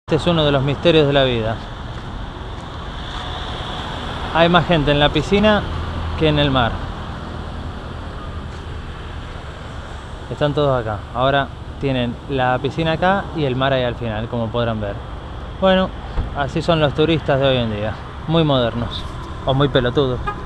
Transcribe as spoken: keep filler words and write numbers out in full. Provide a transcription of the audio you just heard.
Este es uno de los misterios de la vida. Hay más gente en la piscina que en el mar. Están todos acá. Ahora tienen la piscina acá y el mar ahí al final, como podrán ver. Bueno, así son los turistas de hoy en día. Muy modernos. O muy pelotudos.